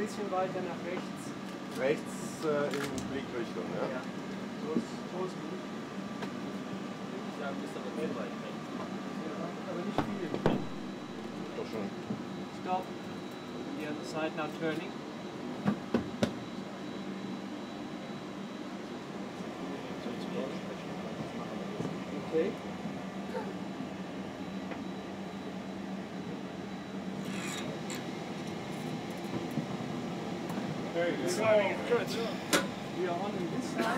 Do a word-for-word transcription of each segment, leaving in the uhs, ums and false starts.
bisschen weiter nach rechts. Rechts äh, in Blickrichtung, ja? Ja. So ist, so ist gut. Ich sage, bist aber zu weit weg. Ja, aber nicht viel. Doch schon. Stop. The other side now turning. Okay. Very good. So, good. We are on this side.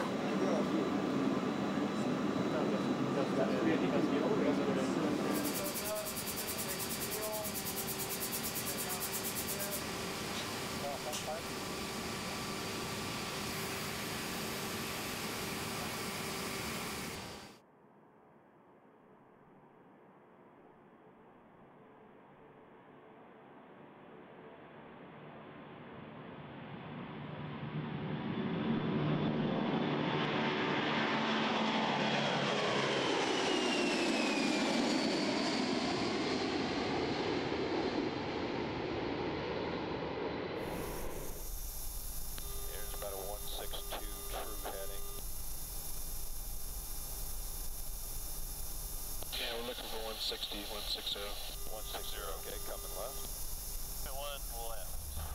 one sixty, one sixty. one sixty, okay, coming left. One left.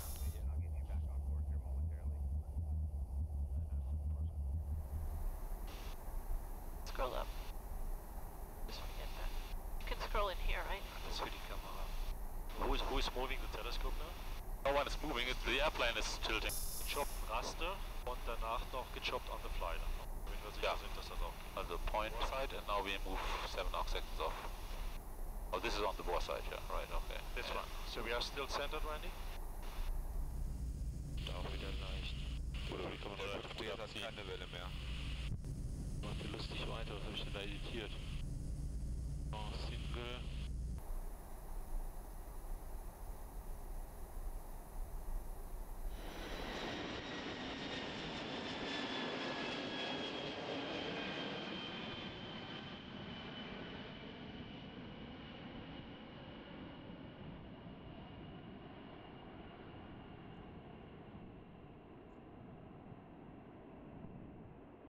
Scroll up. Just forget that. You can scroll in here, right? That's really camera. Who is, who is moving the telescope now? No one is moving, it, the airplane is tilting. Chopped raster und danach noch gechoppt on the fly. Ja, also point side and now we move seven arc seconds off. Oh, this is on the bore side, yeah, right, okay. This yeah. one. So we are still centered, Randy? Da auch wieder leicht. Oder wie kann man das früher abziehen? Keine Welle mehr. Macht ihr lustig weiter, was habe ich denn da editiert? Oh, Single.